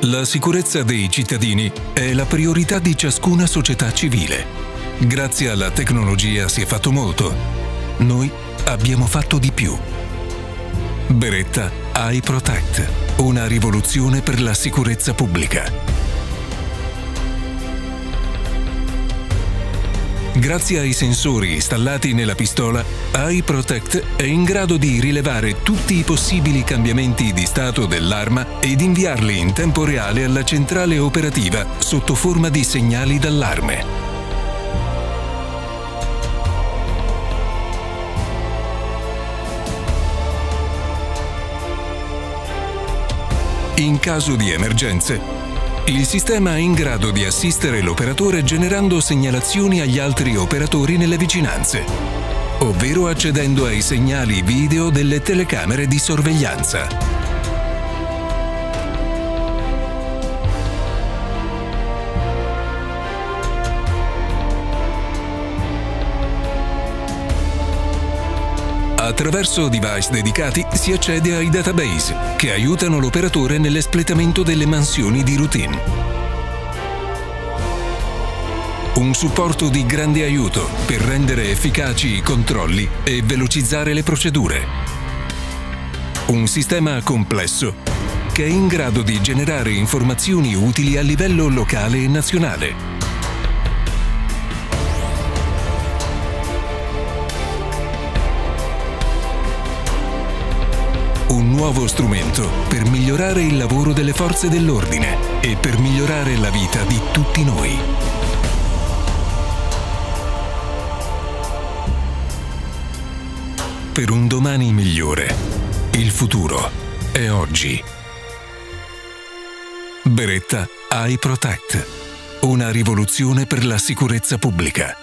La sicurezza dei cittadini è la priorità di ciascuna società civile. Grazie alla tecnologia si è fatto molto. Noi abbiamo fatto di più. Beretta iProtect, una rivoluzione per la sicurezza pubblica. Grazie ai sensori installati nella pistola, iProtect è in grado di rilevare tutti i possibili cambiamenti di stato dell'arma ed inviarli in tempo reale alla centrale operativa sotto forma di segnali d'allarme. In caso di emergenze, il sistema è in grado di assistere l'operatore generando segnalazioni agli altri operatori nelle vicinanze, ovvero accedendo ai segnali video delle telecamere di sorveglianza. Attraverso device dedicati si accede ai database che aiutano l'operatore nell'espletamento delle mansioni di routine. Un supporto di grande aiuto per rendere efficaci i controlli e velocizzare le procedure. Un sistema complesso che è in grado di generare informazioni utili a livello locale e nazionale. Un nuovo strumento per migliorare il lavoro delle forze dell'ordine e per migliorare la vita di tutti noi. Per un domani migliore, il futuro è oggi. Beretta iProtect, una rivoluzione per la sicurezza pubblica.